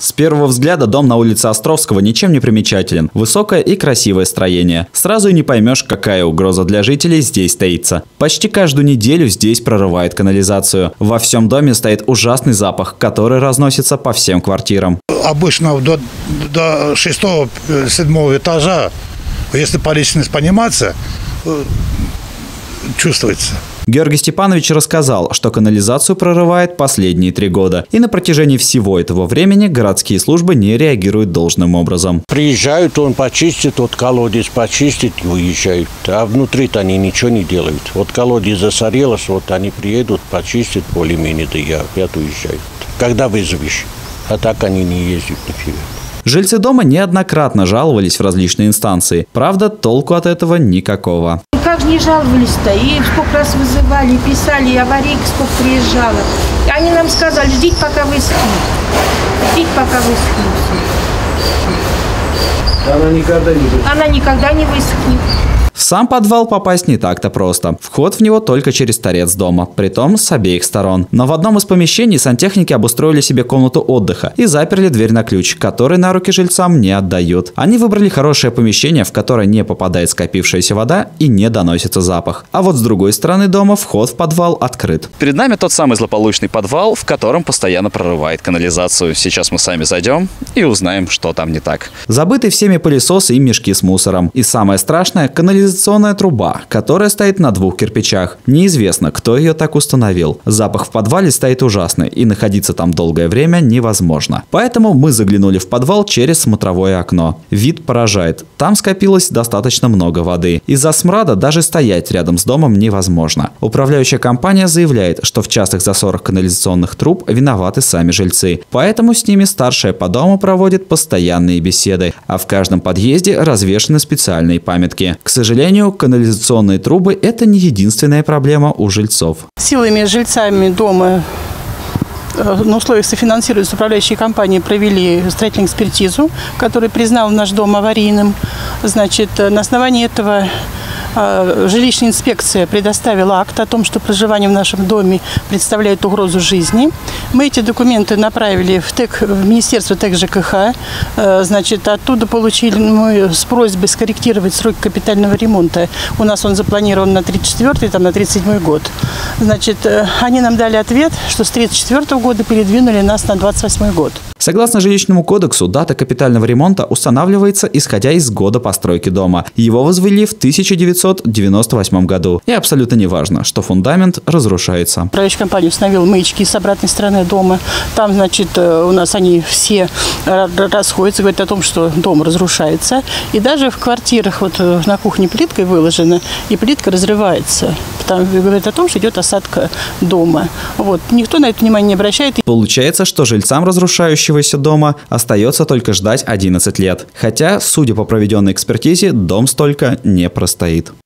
С первого взгляда дом на улице Островского ничем не примечателен. Высокое и красивое строение. Сразу и не поймешь, какая угроза для жителей здесь таится. Почти каждую неделю здесь прорывает канализацию. Во всем доме стоит ужасный запах, который разносится по всем квартирам. Обычно до 6-7 этажа, если по личности пониматься, чувствуется. Георгий Степанович рассказал, что канализацию прорывает последние 3 года. И на протяжении всего этого времени городские службы не реагируют должным образом. Приезжают, он почистит, вот колодец почистит и уезжают. А внутри-то они ничего не делают. Вот колодец засорелось, вот они приедут, почистят более-менее, да и опять уезжают. Когда вызовешь? А так они не ездят нифига. Жильцы дома неоднократно жаловались в различные инстанции. Правда, толку от этого никакого. Как же не жаловались-то? И сколько раз вызывали, писали, и аварийка сколько приезжала. И они нам сказали, ждите, пока высохнет. Ждите, пока высохнет. Она никогда не высохнет. В сам подвал попасть не так-то просто. Вход в него только через торец дома, притом с обеих сторон. Но в одном из помещений сантехники обустроили себе комнату отдыха и заперли дверь на ключ, который на руки жильцам не отдают. Они выбрали хорошее помещение, в которое не попадает скопившаяся вода и не доносится запах. А вот с другой стороны дома вход в подвал открыт. Перед нами тот самый злополучный подвал, в котором постоянно прорывает канализацию. Сейчас мы сами зайдем и узнаем, что там не так. Забыты всеми пылесосы и мешки с мусором. И самое страшное – канализационная труба, которая стоит на 2 кирпичах. Неизвестно, кто ее так установил. Запах в подвале стоит ужасный, и находиться там долгое время невозможно. Поэтому мы заглянули в подвал через смотровое окно. Вид поражает. Там скопилось достаточно много воды. Из-за смрада даже стоять рядом с домом невозможно. Управляющая компания заявляет, что в частых засорах канализационных труб виноваты сами жильцы. Поэтому с ними старшая по дому проводит постоянные беседы. А в каждом подъезде развешаны специальные памятки. К сожалению, канализационные трубы – это не единственная проблема у жильцов. Силами жильцами дома на условиях софинансируемой управляющей компании провели строительную экспертизу, которая признала наш дом аварийным. Значит, на основании этого жилищная инспекция предоставила акт о том, что проживание в нашем доме представляет угрозу жизни. Мы эти документы направили в Министерство ТЭК ЖКХ. Значит, оттуда получили мы с просьбой скорректировать срок капитального ремонта. У нас он запланирован на 34-й, там на 37-й год. Значит, они нам дали ответ, что с 34-го года передвинули нас на 28-й год. Согласно жилищному кодексу, дата капитального ремонта устанавливается, исходя из года постройки дома. Его возвели в 1998 году. И абсолютно не важно, что фундамент разрушается. Управляющая компания установила маячки с обратной стороны дома. Там, значит, у нас они все расходятся, говорят о том, что дом разрушается. И даже в квартирах, вот на кухне плиткой выложена, и плитка разрывается. Там говорят о том, что идет осадка дома. Вот. Никто на это внимание не обращает. Получается, что жильцам разрушающегося дома остается только ждать 11 лет. Хотя, судя по проведенной экспертизе, дом столько не простоит.